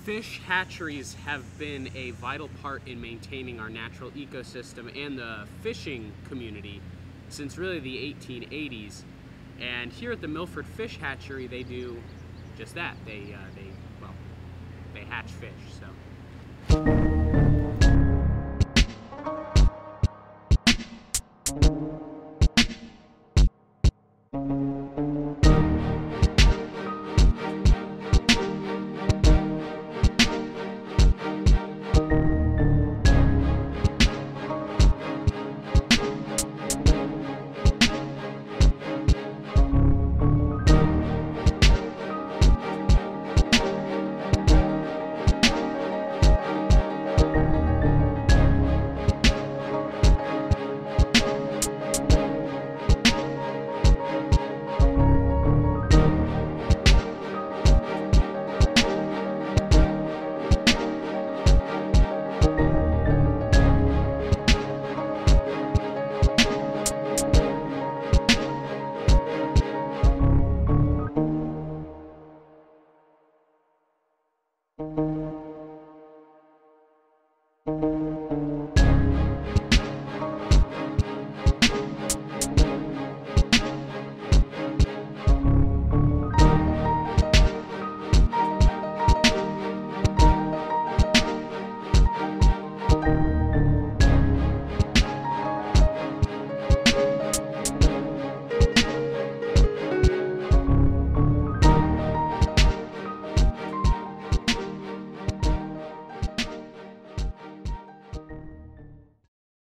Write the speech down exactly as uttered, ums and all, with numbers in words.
Fish hatcheries have been a vital part in maintaining our natural ecosystem and the fishing community since really the eighteen eighties. And here at the Milford Fish Hatchery, they do just that. They, uh, they, well, they hatch fish. So. Thank you.